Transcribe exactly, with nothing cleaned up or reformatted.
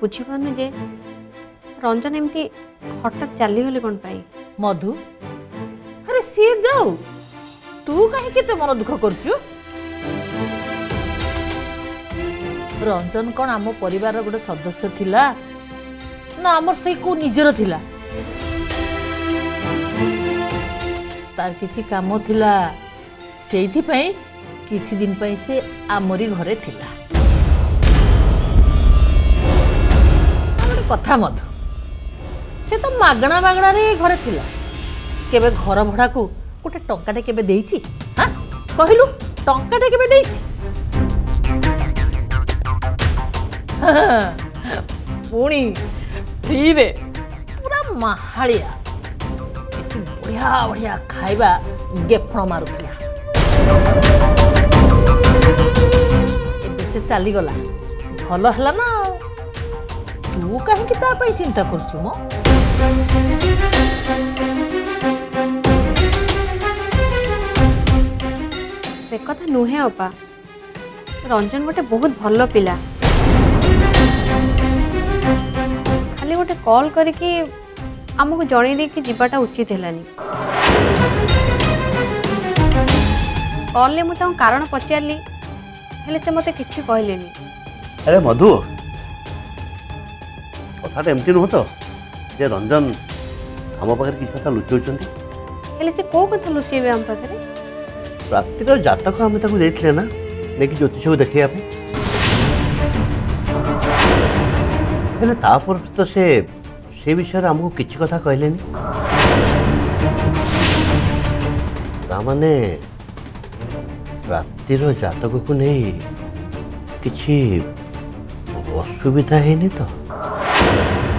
बुझीपारनु जे रंजन एमती हठात चलीगले कौन पाई मधु अरे सी जाऊ तू कहीं केते मन दुख करचु रंजन कौन आम परिवार गोटे सदस्य थिला ना आमर से को निजर थिला तार किछि काम थिला सेइथि पई किछि दिन पई से आमरी घरे थिला कथा मधु से तो मागणा मागणा रे घरे थिला केबे घर भड़ा को गोटे टंकाटे केबे देइछि हां कहिलु टंकाटे केबे देइछि पुणी फ्री रे पूरा महालिया एठी बढ़िया बढ़िया खाइबा गेफण मारुथला एबे से चली गला भलो हला ना तू कहीं कि ता पई चिंता करछु मो से कथा नुहे अपा रंजन गोटे बहुत भल पिला खाली गोटे कॉल करके आमको जन दे कि जीवाटा उचित हैलानी कॉल ले मुझे कारण पचारि हेले से मते किछि कहलेनी अरे मधु कथा एमती नुह तो जे रंजन आम पाखे किसी कथा लुचाऊँ हेले से को कथा लुचेबे आम पाखे रातिर जातक आम देते ना नहीं ज्योतिष को देखा हेले तापर तो से से विषय आमको किसी कथा कहलेनी तामाने रातिर जातक को नहीं किसी असुविधा है तो